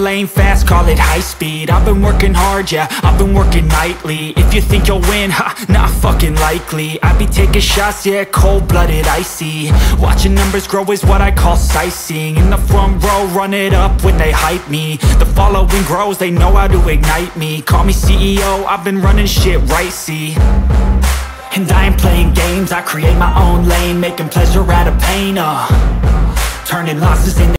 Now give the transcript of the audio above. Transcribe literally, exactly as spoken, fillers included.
lane fast, call it high speed. I've been working hard, yeah, I've been working nightly. If you think you'll win, ha, not fucking likely. I be taking shots, yeah, cold-blooded, icy. Watching numbers grow is what I call sightseeing. In the front row, run it up when they hype me. The following grows, they know how to ignite me. Call me C E O, I've been running shit right, see. And I ain't playing games, I create my own lane, making pleasure out of pain, uh Turning losses into